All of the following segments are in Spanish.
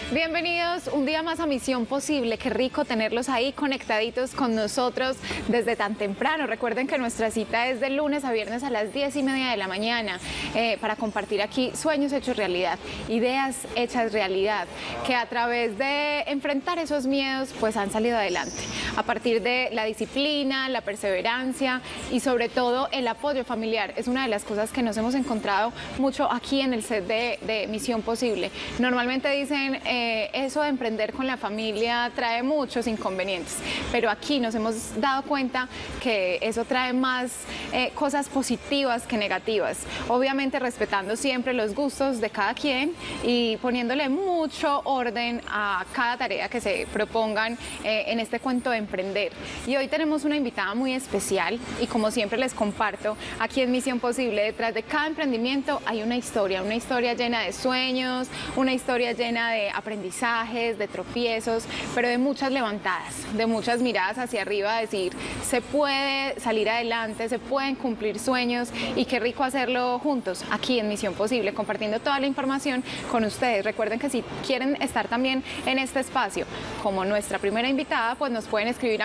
Bienvenidos un día más a Misión Posible. Qué rico tenerlos ahí conectaditos con nosotros desde tan temprano. Recuerden que nuestra cita es de lunes a viernes a las 10:30 de la mañana para compartir aquí sueños hechos realidad, ideas hechas realidad, que a través de enfrentar esos miedos pues han salido adelante. A partir de la disciplina, la perseverancia y sobre todo el apoyo familiar. Es una de las cosas que nos hemos encontrado mucho aquí en el set de Misión Posible. Normalmente dicen eso de emprender con la familia trae muchos inconvenientes, pero aquí nos hemos dado cuenta que eso trae más cosas positivas que negativas. Obviamente respetando siempre los gustos de cada quien y poniéndole mucho orden a cada tarea que se propongan en este cuento de emprender. Y hoy tenemos una invitada muy especial y como siempre les comparto, aquí en Misión Posible, detrás de cada emprendimiento hay una historia llena de sueños, una historia llena de aprendizajes, de tropiezos, pero de muchas levantadas, de muchas miradas hacia arriba, a decir, se puede salir adelante, se pueden cumplir sueños y qué rico hacerlo juntos, aquí en Misión Posible, compartiendo toda la información con ustedes. Recuerden que si quieren estar también en este espacio, como nuestra primera invitada, pues nos pueden escribir a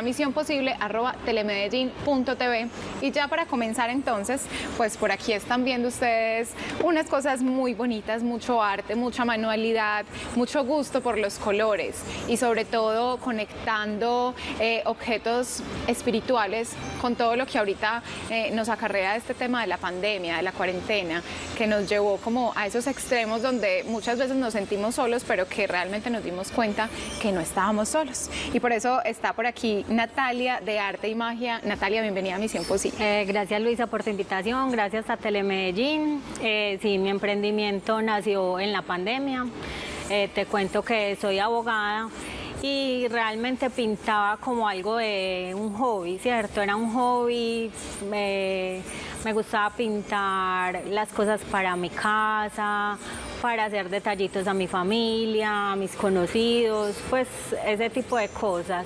misionposible@telemedellin.tv. Y ya para comenzar entonces, pues por aquí están viendo ustedes unas cosas muy bonitas, mucho arte, mucha manualidad, mucho gusto por los colores y sobre todo conectando objetos espirituales con todo lo que ahorita nos acarrea este tema de la pandemia, de la cuarentena, que nos llevó como a esos extremos donde muchas veces nos sentimos solos, pero que realmente nos dimos cuenta que no estábamos solos. Y por eso está por aquí Natalia de Arte y Magia. Natalia, bienvenida a Misión Posible. Gracias, Luisa, por tu invitación, gracias a Telemedellín. Sí, mi emprendimiento nació en la pandemia. Te cuento que soy abogada y realmente pintaba como algo de un hobby, ¿cierto? Era un hobby, me gustaba pintar las cosas para mi casa, para hacer detallitos a mi familia, a mis conocidos, pues ese tipo de cosas.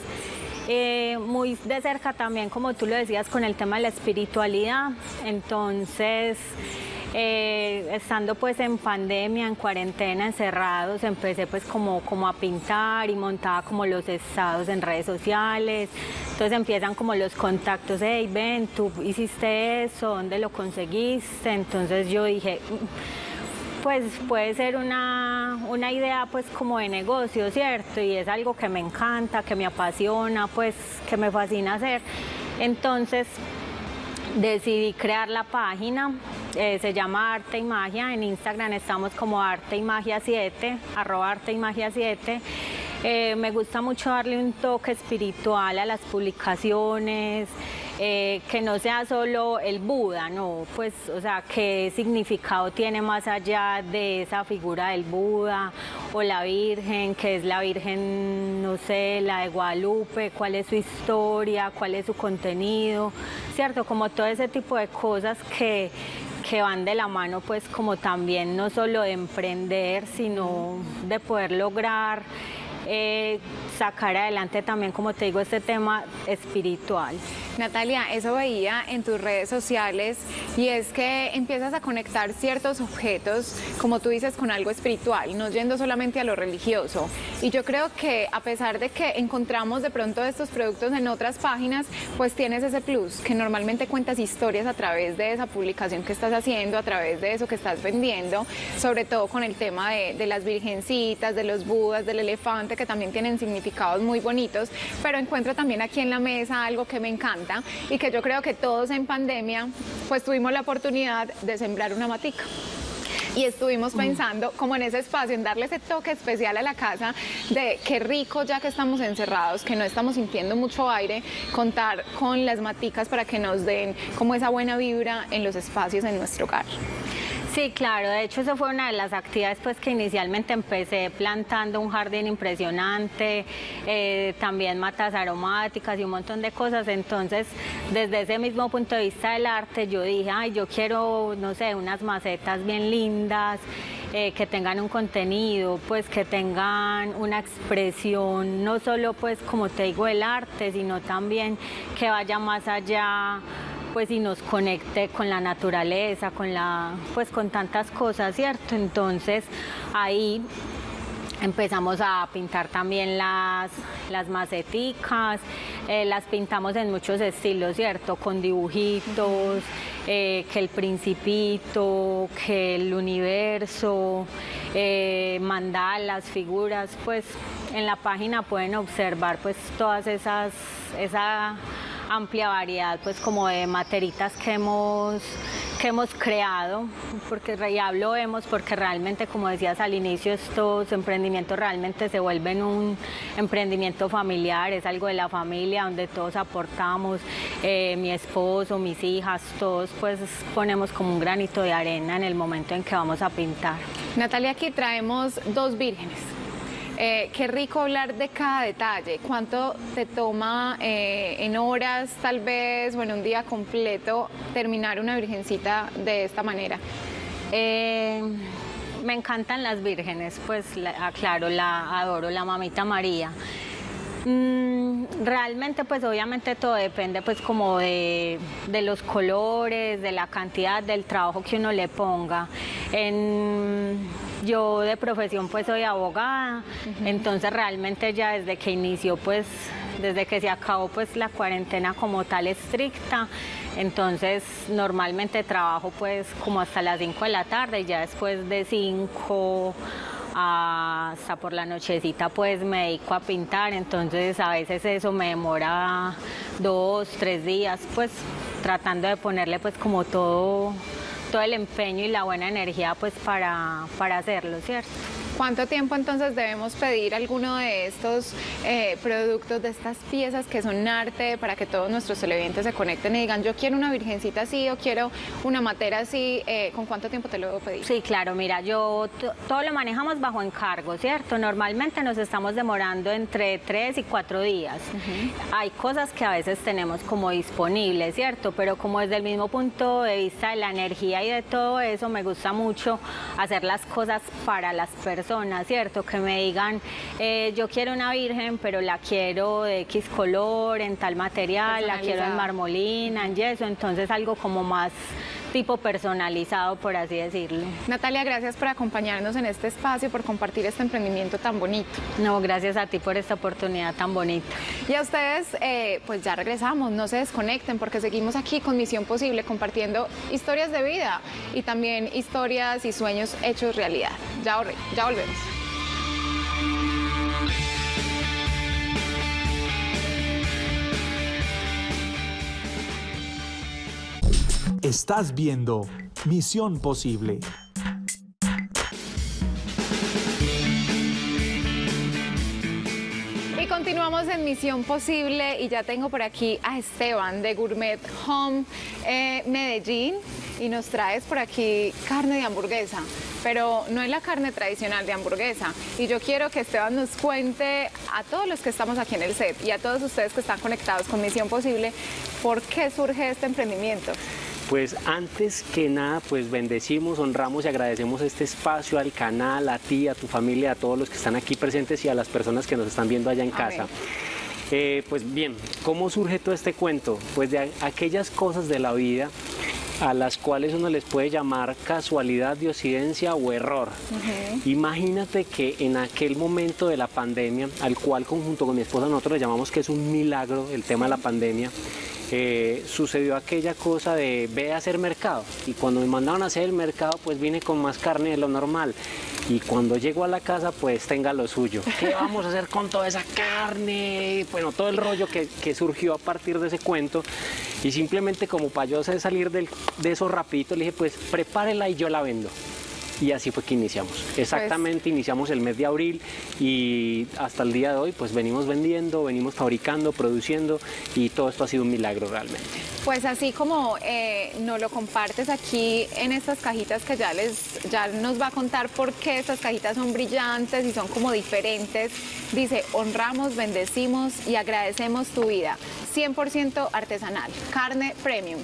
Muy de cerca también, como tú lo decías, con el tema de la espiritualidad. Entonces, estando pues en pandemia, en cuarentena, encerrados, empecé pues como a pintar y montaba como los estados en redes sociales. Entonces empiezan como los contactos, hey, ven, tú hiciste eso, ¿dónde lo conseguiste? Entonces yo dije, pues puede ser una idea pues como de negocio, ¿cierto? Y es algo que me encanta, que me apasiona, pues que me fascina hacer. Entonces decidí crear la página, se llama Arte y Magia. En Instagram estamos como Arte y Magia 7, @Arte y Magia 7. Me gusta mucho darle un toque espiritual a las publicaciones, que no sea solo el Buda, no, pues, o sea, qué significado tiene más allá de esa figura del Buda o la Virgen, que es la Virgen, no sé, la de Guadalupe, cuál es su historia, cuál es su contenido, ¿cierto? Como todo ese tipo de cosas que van de la mano, pues, como también no solo de emprender, sino de poder lograr sacar adelante también, como te digo, este tema espiritual. Natalia, eso veía en tus redes sociales y es que empiezas a conectar ciertos objetos, como tú dices, con algo espiritual, no yendo solamente a lo religioso. Y yo creo que a pesar de que encontramos de pronto estos productos en otras páginas, pues tienes ese plus, que normalmente cuentas historias a través de esa publicación que estás haciendo, a través de eso que estás vendiendo, sobre todo con el tema de las virgencitas, de los budas, del elefante, que también tienen significados muy bonitos, pero encuentro también aquí en la mesa algo que me encanta y que yo creo que todos en pandemia pues tuvimos la oportunidad de sembrar una matica. Y estuvimos pensando como en ese espacio, en darle ese toque especial a la casa de qué rico ya que estamos encerrados, que no estamos sintiendo mucho aire, contar con las maticas para que nos den como esa buena vibra en los espacios en nuestro hogar. Sí, claro, de hecho eso fue una de las actividades pues que inicialmente empecé plantando un jardín impresionante, también matas aromáticas y un montón de cosas. Entonces desde ese mismo punto de vista del arte yo dije, ay, yo quiero, no sé, unas macetas bien lindas, que tengan un contenido, pues que tengan una expresión, no solo pues como te digo el arte, sino también que vaya más allá, pues y nos conecte con la naturaleza, con tantas cosas, ¿cierto? Entonces ahí Empezamos a pintar también las maceticas, las pintamos en muchos estilos, ¿cierto? Con dibujitos, que el Principito, que el universo, mandalas, figuras, pues en la página pueden observar pues todas esa amplia variedad pues como de materitas que hemos creado, porque ya lo vemos, porque realmente, como decías al inicio, estos emprendimientos realmente se vuelven un emprendimiento familiar, es algo de la familia donde todos aportamos, mi esposo, mis hijas, todos pues ponemos como un granito de arena en el momento en que vamos a pintar. Natalia, aquí traemos 2 vírgenes. Qué rico hablar de cada detalle. ¿Cuánto te toma en horas, tal vez, bueno, un día completo, terminar una virgencita de esta manera? Me encantan las vírgenes, pues claro, la adoro, la Mamita María. Realmente pues obviamente todo depende pues como de los colores, de la cantidad, del trabajo que uno le ponga. Yo de profesión pues soy abogada, entonces realmente ya desde que inició pues, desde que se acabó pues la cuarentena como tal estricta, entonces normalmente trabajo pues como hasta las 5 de la tarde y ya después de 5 hasta por la nochecita pues me dedico a pintar, entonces a veces eso me demora 2, 3 días pues tratando de ponerle pues como todo el empeño y la buena energía pues para hacerlo, ¿cierto? ¿Cuánto tiempo entonces debemos pedir alguno de estos productos, de estas piezas que son arte, para que todos nuestros televidentes se conecten y digan, yo quiero una virgencita así o quiero una matera así? ¿Con cuánto tiempo te lo debo pedir? Sí, claro, mira, todo lo manejamos bajo encargo, ¿cierto? Normalmente nos estamos demorando entre 3 y 4 días. Hay cosas que a veces tenemos como disponibles, ¿cierto? Pero como desde el mismo punto de vista de la energía y de todo eso, me gusta mucho hacer las cosas para las personas, ¿cierto? Que me digan, yo quiero una virgen, pero la quiero de X color, en tal material, la quiero en marmolina, en yeso, entonces algo como más tipo personalizado, por así decirlo. Natalia, gracias por acompañarnos en este espacio, por compartir este emprendimiento tan bonito. No, gracias a ti por esta oportunidad tan bonita. Y a ustedes, pues ya regresamos, no se desconecten porque seguimos aquí con Misión Posible, compartiendo historias de vida y también historias y sueños hechos realidad. Ya volvemos. Estás viendo Misión Posible. Y continuamos en Misión Posible y ya tengo por aquí a Esteban de Gourmet Home Medellín y nos traes por aquí carne de hamburguesa, pero no es la carne tradicional de hamburguesa. Y yo quiero que Esteban nos cuente a todos los que estamos aquí en el set y a todos ustedes que están conectados con Misión Posible, ¿por qué surge este emprendimiento? Pues antes que nada, pues bendecimos, honramos y agradecemos este espacio al canal, a ti, a tu familia, a todos los que están aquí presentes y a las personas que nos están viendo allá en casa. Pues bien, ¿cómo surge todo este cuento? Pues de aquellas cosas de la vida a las cuales uno les puede llamar casualidad, diosidencia o error. Imagínate que en aquel momento de la pandemia, al cual conjunto con mi esposa nosotros le llamamos que es un milagro el tema de la pandemia, sucedió aquella cosa de ve a hacer mercado, y cuando me mandaron a hacer el mercado pues vine con más carne de lo normal, y cuando llego a la casa pues tenga lo suyo. ¿Qué vamos a hacer con toda esa carne? Bueno, todo el rollo que surgió a partir de ese cuento, y simplemente como para yo salir de eso rapidito le dije pues prepárela y yo la vendo. Y así fue que iniciamos. Exactamente, iniciamos el mes de abril y hasta el día de hoy pues venimos vendiendo, venimos fabricando, produciendo, y todo esto ha sido un milagro realmente. Pues así como nos lo compartes aquí en estas cajitas que ya nos va a contar por qué estas cajitas son brillantes y son como diferentes. Dice, honramos, bendecimos y agradecemos tu vida. 100% artesanal, carne premium.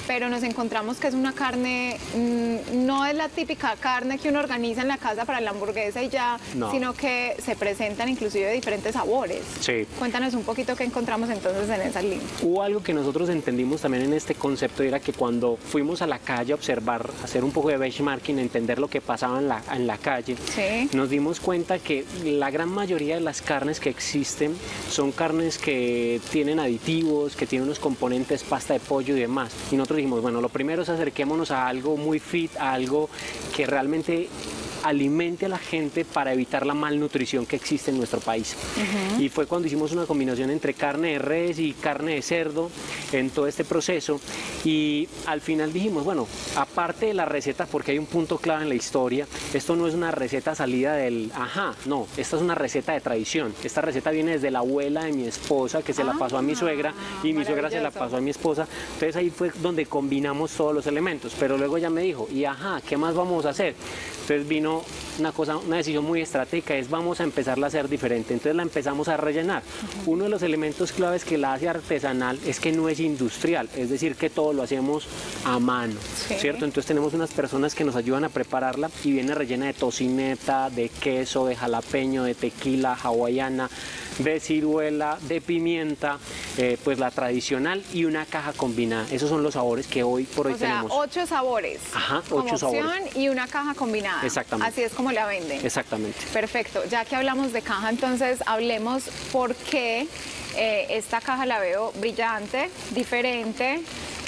pero nos encontramos que es una carne, no es la típica carne que uno organiza en la casa para la hamburguesa y ya, No. sino que se presentan inclusive diferentes sabores. Sí. Cuéntanos un poquito qué encontramos entonces en esas líneas. Hubo algo que nosotros entendimos también en este concepto, era que cuando fuimos a la calle a observar, hacer un poco de benchmarking, entender lo que pasaba en la calle, Sí. nos dimos cuenta que la gran mayoría de las carnes que existen son carnes que tienen aditivos, que tienen unos componentes, pasta de pollo y demás. Y nosotros dijimos, bueno, lo primero es acerquémonos a algo muy fit, a algo que realmente alimente a la gente para evitar la malnutrición que existe en nuestro país. Y fue cuando hicimos una combinación entre carne de res y carne de cerdo en todo este proceso, y al final dijimos, bueno, aparte de la receta, porque hay un punto clave en la historia, esto no es una receta salida del no, esta es una receta de tradición. Esta receta viene desde la abuela de mi esposa, que se la pasó a mi suegra, y mi suegra se la pasó a mi esposa. Entonces ahí fue donde combinamos todos los elementos, pero luego ella me dijo, y ¿qué más vamos a hacer? Entonces vino una decisión muy estratégica, es vamos a empezarla a hacer diferente. Entonces la empezamos a rellenar. Uno de los elementos claves que la hace artesanal es que no es industrial, es decir, que todo lo hacemos a mano, ¿cierto? Entonces tenemos unas personas que nos ayudan a prepararla y viene rellena de tocineta, de queso, de jalapeño, de tequila, hawaiana, de ciruela, de pimienta, pues la tradicional, y una caja combinada. Esos son los sabores que hoy por hoy tenemos. 8 sabores. Ajá, 8 como opción sabores. Y una caja combinada. Exactamente. Así es como la venden. Exactamente. Perfecto. Ya que hablamos de caja, entonces hablemos por qué esta caja la veo brillante, diferente,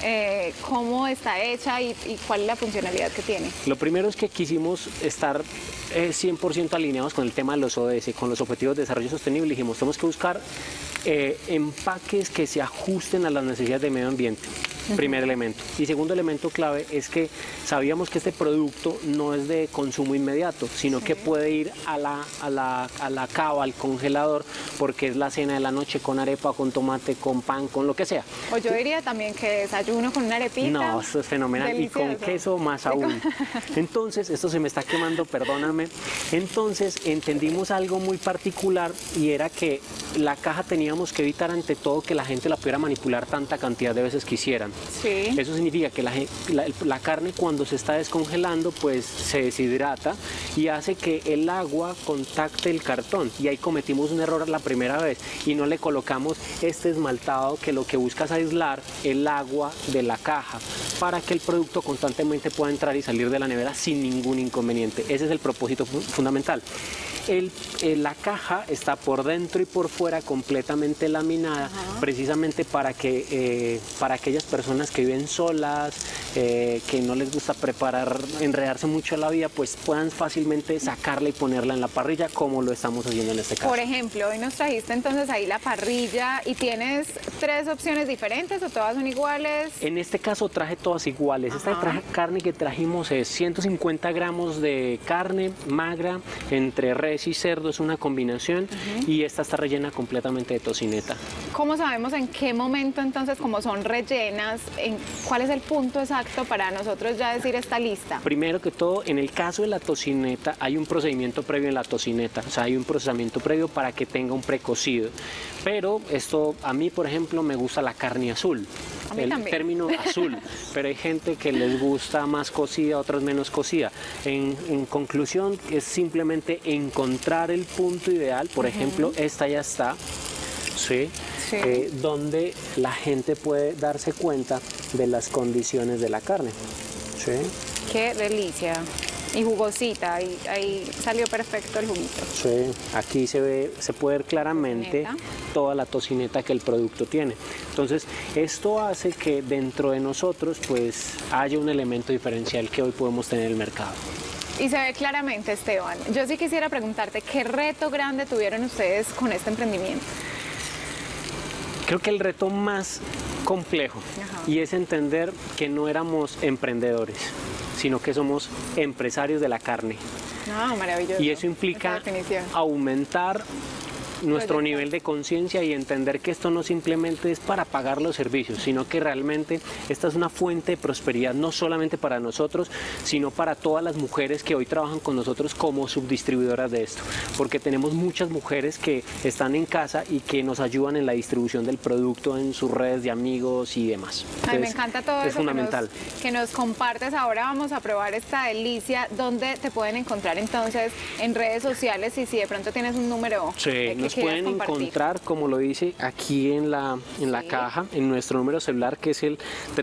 cómo está hecha y cuál es la funcionalidad que tiene. Lo primero es que quisimos estar 100% alineados con el tema de los ODS, con los Objetivos de Desarrollo Sostenible. Dijimos, tenemos que buscar empaques que se ajusten a las necesidades del medio ambiente. Primer elemento. Y segundo elemento clave es que sabíamos que este producto no es de consumo inmediato, sino que puede ir a la cava, al congelador, porque es la cena de la noche con arepa, con tomate, con pan, con lo que sea. O yo diría también que desayuno con una arepita. No, esto es fenomenal. Delicioso. Y con queso más aún. Entonces, esto se me está quemando, perdóname. Entonces, entendimos algo muy particular, y era que la caja teníamos que evitar ante todo que la gente la pudiera manipular tanta cantidad de veces quisieran. Sí. Eso significa que la carne, cuando se está descongelando, pues se deshidrata y hace que el agua contacte el cartón, y ahí cometimos un error la primera vez y no le colocamos este esmaltado que lo que busca es aislar el agua de la caja para que el producto constantemente pueda entrar y salir de la nevera sin ningún inconveniente. Ese es el propósito fundamental. La caja está por dentro y por fuera completamente laminada, precisamente para aquellas personas que viven solas, que no les gusta enredarse mucho la vida, pues puedan fácilmente sacarla y ponerla en la parrilla, como lo estamos haciendo en este caso. Por ejemplo, hoy nos trajiste entonces ahí la parrilla, y tienes 3 opciones diferentes, o todas son iguales. En este caso traje todas iguales. Esta carne que trajimos es 150 gramos de carne magra entre res y cerdo, es una combinación, y esta está rellena completamente de tocineta. ¿Cómo sabemos en qué momento entonces, como son rellenas, cuál es el punto exacto para nosotros ya decir está lista? Primero que todo, en el caso de la tocineta, hay un procedimiento previo en la tocineta, o sea, hay un procesamiento previo para que tenga un precocido. Pero esto, a mí, por ejemplo, me gusta la carne azul. A mí también. Término azul, pero hay gente que les gusta más cocida, otras menos cocida. En conclusión, es simplemente encontrar el punto ideal. Por ejemplo, esta ya está, ¿sí? Donde la gente puede darse cuenta de las condiciones de la carne. ¿Sí? Qué delicia. Y jugosita, ahí salió perfecto el juguito. Sí, aquí se puede ver claramente toda la tocineta que el producto tiene. Entonces, esto hace que dentro de nosotros pues haya un elemento diferencial que hoy podemos tener en el mercado. Y se ve claramente, Esteban. Yo sí quisiera preguntarte, ¿qué reto grande tuvieron ustedes con este emprendimiento? Creo que el reto más complejo, y es entender que no éramos emprendedores, sino que somos empresarios de la carne. Maravilloso. Y eso implica aumentar nuestro nivel de conciencia y entender que esto no simplemente es para pagar los servicios, sino que realmente esta es una fuente de prosperidad no solamente para nosotros, sino para todas las mujeres que hoy trabajan con nosotros como subdistribuidoras de esto, porque tenemos muchas mujeres que están en casa y que nos ayudan en la distribución del producto en sus redes de amigos y demás. Entonces, me encanta todo eso fundamental. Que nos compartes. Ahora vamos a probar esta delicia. ¿Dónde te pueden encontrar entonces en redes sociales y si de pronto tienes un número que nos pueden encontrar, como lo dice aquí en la caja, en nuestro número celular, que es el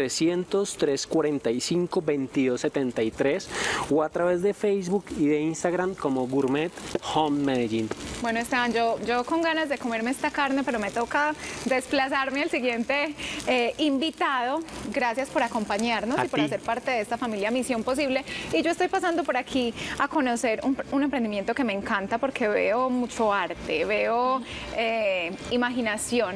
300-345-2273, o a través de Facebook y de Instagram como Gourmet Home Medellín. Bueno, Esteban, yo con ganas de comerme esta carne, pero me toca desplazarme al siguiente invitado. Gracias por acompañarnos y por hacer parte de esta familia Misión Posible. Y yo estoy pasando por aquí a conocer un emprendimiento que me encanta porque veo mucho arte, veo imaginación,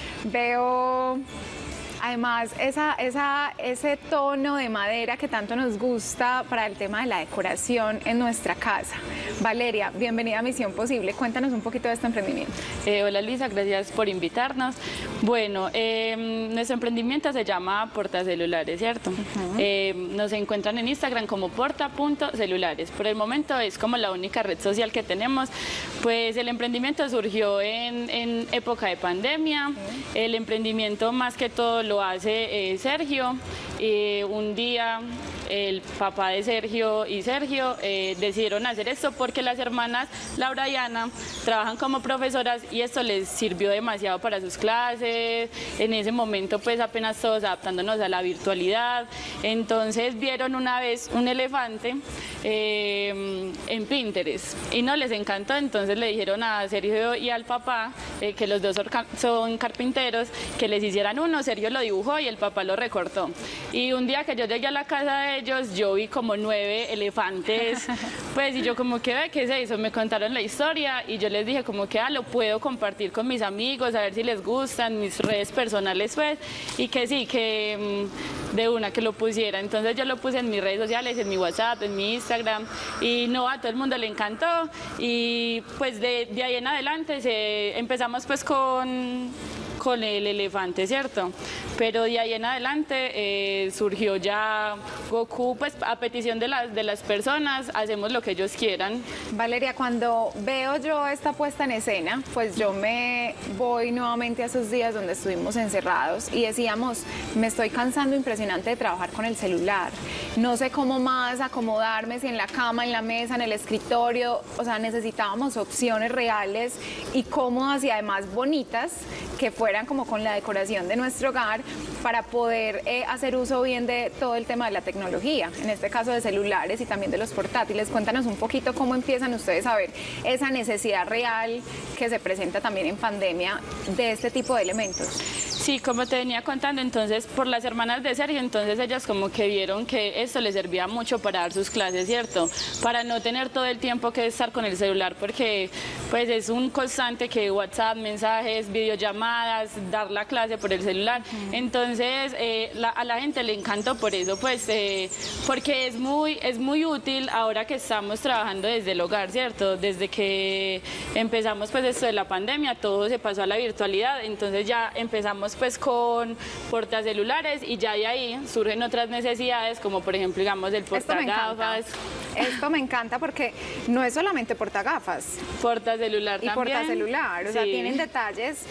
veo además ese tono de madera que tanto nos gusta para el tema de la decoración en nuestra casa. Valeria, bienvenida a Misión Posible. Cuéntanos un poquito de este emprendimiento. Hola Luisa, gracias por invitarnos. Bueno, nuestro emprendimiento se llama Portacelulares, ¿cierto? Nos encuentran en Instagram como porta.celulares. Por el momento es como la única red social que tenemos. Pues el emprendimiento surgió en época de pandemia. El emprendimiento más que todo lo hace Sergio. Un día el papá de Sergio y Sergio decidieron hacer esto porque las hermanas Laura y Ana trabajan como profesoras y esto les sirvió demasiado para sus clases. En ese momento pues apenas todos adaptándonos a la virtualidad. Entonces vieron una vez un elefante en Pinterest y no les encantó. Entonces le dijeron a Sergio y al papá, que los dos son carpinteros, que les hicieran uno. Sergio lo dibujó y el papá lo recortó. Y un día que yo llegué a la casa de ellos, yo vi como 9 elefantes, pues, y yo como que, ¿qué es eso? Me contaron la historia y yo les dije como que, lo puedo compartir con mis amigos, a ver si les gustan, mis redes personales, pues, y que sí, que de una que lo pusiera. Entonces yo lo puse en mis redes sociales, en mi WhatsApp, en mi Instagram, y no, a todo el mundo le encantó, y pues de ahí en adelante empezamos pues con el elefante, ¿cierto? Pero de ahí en adelante surgió ya Goku, pues a petición de las personas, hacemos lo que ellos quieran. Valeria, cuando veo yo esta puesta en escena, pues yo me voy nuevamente a esos días donde estuvimos encerrados y decíamos, me estoy cansando impresionante de trabajar con el celular, no sé cómo más acomodarme, si en la cama, en la mesa, en el escritorio, o sea, necesitábamos opciones reales y cómodas y además bonitas que fueran como con la decoración de nuestro hogar para poder hacer uso bien de todo el tema de la tecnología, en este caso de celulares y también de los portátiles. Cuéntanos un poquito cómo empiezan ustedes a ver esa necesidad real que se presenta también en pandemia de este tipo de elementos. Sí, como te venía contando, entonces por las hermanas de Sergio, entonces ellas como que vieron que esto les servía mucho para dar sus clases, ¿cierto? Para no tener todo el tiempo que estar con el celular, porque pues es un constante que WhatsApp, mensajes, videollamadas, dar la clase por el celular. Entonces a la gente le encantó por eso, pues porque es muy útil ahora que estamos trabajando desde el hogar, ¿cierto? Desde que empezamos pues esto de la pandemia, todo se pasó a la virtualidad, entonces ya empezamos pues con portacelulares y ya de ahí surgen otras necesidades como por ejemplo digamos el portagafas. Esto me encanta porque no es solamente portagafas. Portacelular también. Y portacelular, o sea, tienen detalles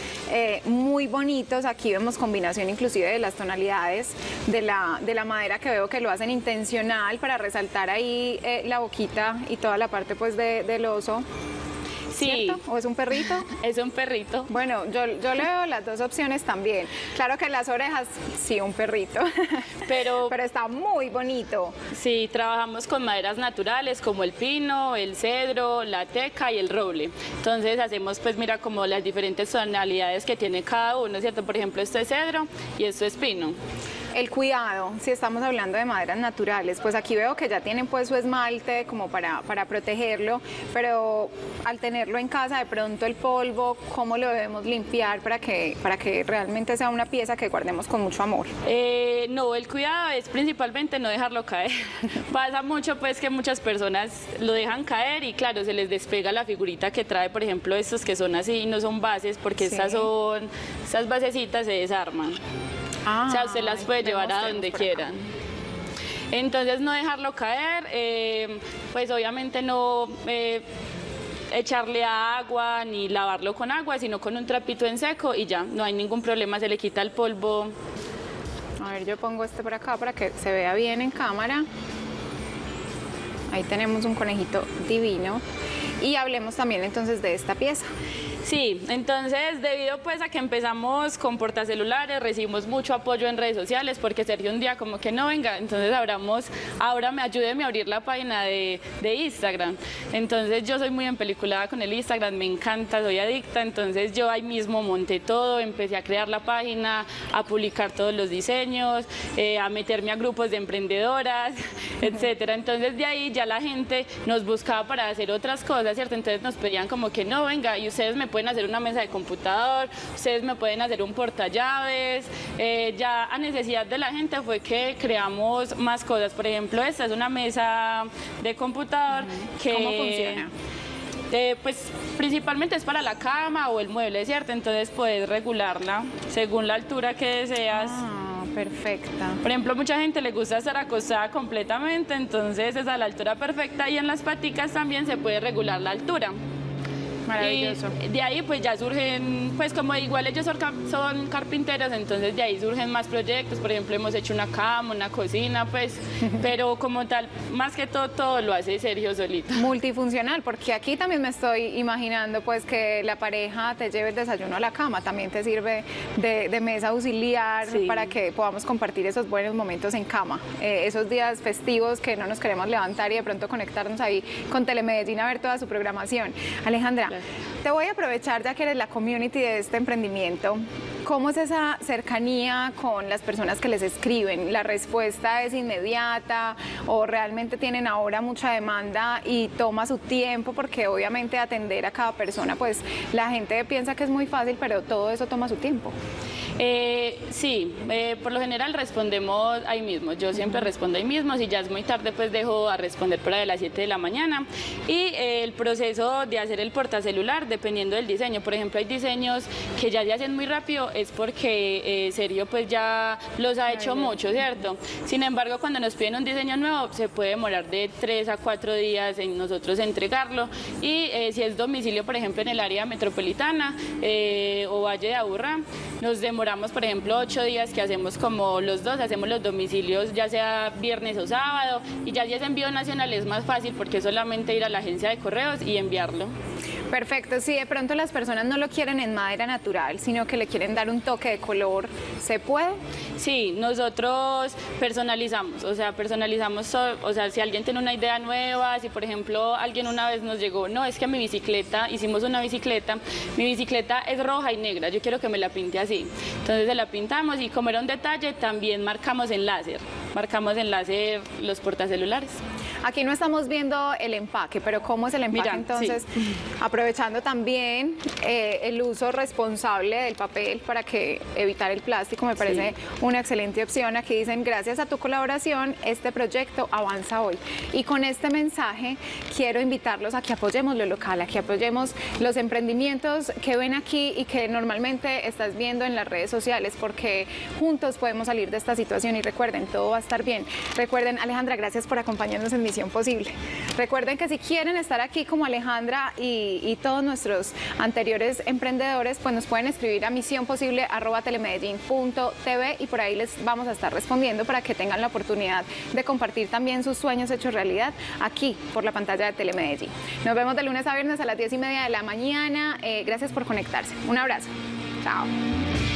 muy bonitos. Aquí vemos combinación inclusive de las tonalidades de la madera, que veo que lo hacen intencional para resaltar ahí la boquita y toda la parte pues del oso. Sí. ¿Cierto? ¿O es un perrito? Es un perrito. Bueno, yo le veo las dos opciones también. Claro que las orejas, sí, un perrito. Pero está muy bonito. Sí, trabajamos con maderas naturales como el pino, el cedro, la teca y el roble. Entonces hacemos, pues mira, como las diferentes tonalidades que tiene cada uno, ¿cierto? Por ejemplo, esto es cedro y esto es pino. El cuidado, si estamos hablando de maderas naturales, pues aquí veo que ya tienen pues su esmalte como para protegerlo, pero al tenerlo en casa de pronto el polvo, ¿cómo lo debemos limpiar para que realmente sea una pieza que guardemos con mucho amor? No, el cuidado es principalmente no dejarlo caer. Pasa mucho pues que muchas personas lo dejan caer y claro, se les despega la figurita que trae, por ejemplo, estos que son así, no son bases, porque Sí. estas basecitas se desarman. O sea, usted las puede llevar a donde quieran. Entonces, no dejarlo caer, pues obviamente no echarle agua ni lavarlo con agua, sino con un trapito en seco y ya, no hay ningún problema, se le quita el polvo. A ver, yo pongo este por acá para que se vea bien en cámara. Ahí tenemos un conejito divino. Y hablemos también entonces de esta pieza. Sí, entonces debido pues a que empezamos con portacelulares, recibimos mucho apoyo en redes sociales porque Sergio un día como que no venga, entonces ayúdeme a abrir la página de Instagram. Entonces yo soy muy empeliculada con el Instagram, me encanta, soy adicta, entonces yo ahí mismo monté todo, empecé a crear la página, a publicar todos los diseños, a meterme a grupos de emprendedoras, etcétera. Entonces de ahí ya la gente nos buscaba para hacer otras cosas, ¿cierto? Entonces nos pedían como que no, venga, y ustedes me pueden hacer una mesa de computador, ustedes me pueden hacer un portallaves, ya a necesidad de la gente fue que creamos más cosas. Por ejemplo, esta es una mesa de computador que... ¿Cómo funciona? Pues principalmente es para la cama o el mueble, ¿cierto? Entonces puedes regularla según la altura que deseas. Ah, perfecta. Por ejemplo, mucha gente le gusta estar acostada completamente, entonces es a la altura perfecta y en las paticas también se puede regular la altura. Maravilloso. Y de ahí pues ya surgen, pues como igual ellos son carpinteros, entonces de ahí surgen más proyectos. Por ejemplo, hemos hecho una cama, una cocina, pues, pero como tal, más que todo lo hace Sergio solito. Multifuncional, porque aquí también me estoy imaginando pues que la pareja te lleve el desayuno a la cama, también te sirve de mesa auxiliar, Sí. para que podamos compartir esos buenos momentos en cama, esos días festivos que no nos queremos levantar y de pronto conectarnos ahí con Telemedellín a ver toda su programación. Alejandra, te voy a aprovechar ya que eres la community de este emprendimiento. ¿Cómo es esa cercanía con las personas que les escriben? ¿La respuesta es inmediata o realmente tienen ahora mucha demanda y toma su tiempo? Porque obviamente atender a cada persona, pues la gente piensa que es muy fácil, pero todo eso toma su tiempo. Sí, por lo general respondemos ahí mismo. Yo siempre respondo ahí mismo. Si ya es muy tarde, pues dejo a responder por ahí a las 7 de la mañana. Y el proceso de hacer el portacelular, dependiendo del diseño. Por ejemplo, hay diseños que ya se hacen muy rápido, es porque Sergio pues ya los ha hecho mucho, ¿cierto? Sin embargo, cuando nos piden un diseño nuevo, se puede demorar de 3 a 4 días en nosotros entregarlo. Y si es domicilio, por ejemplo, en el área metropolitana o Valle de Aburrá, nos demoramos, por ejemplo, 8 días que hacemos como los dos, hacemos los domicilios ya sea viernes o sábado, y ya si es envío nacional es más fácil porque es solamente ir a la agencia de correos y enviarlo. Perfecto, si de pronto las personas no lo quieren en madera natural, sino que le quieren dar un toque de color, ¿se puede? Sí, nosotros personalizamos, o sea, o sea, si alguien tiene una idea nueva, si por ejemplo alguien una vez nos llegó, no, es que mi bicicleta, hicimos una bicicleta, mi bicicleta es roja y negra, yo quiero que me la pinte así. Entonces se la pintamos y como era un detalle, también marcamos en láser los portacelulares. Aquí no estamos viendo el empaque, pero ¿cómo es el empaque? Mira, entonces? sí. Aprovechando también el uso responsable del papel para que evitar el plástico, me parece una excelente opción. Aquí dicen, gracias a tu colaboración, este proyecto avanza hoy. Y con este mensaje quiero invitarlos a que apoyemos lo local, a que apoyemos los emprendimientos que ven aquí y que normalmente estás viendo en las redes sociales, porque juntos podemos salir de esta situación y recuerden, todo va a estar bien. Recuerden, Alejandra, gracias por acompañarnos en Misión Posible. Recuerden que si quieren estar aquí como Alejandra y todos nuestros anteriores emprendedores, pues nos pueden escribir a misionposible@telemedellin.tv y por ahí les vamos a estar respondiendo para que tengan la oportunidad de compartir también sus sueños hechos realidad aquí por la pantalla de Telemedellín. Nos vemos de lunes a viernes a las 10:30 de la mañana. Gracias por conectarse. Un abrazo. Chao.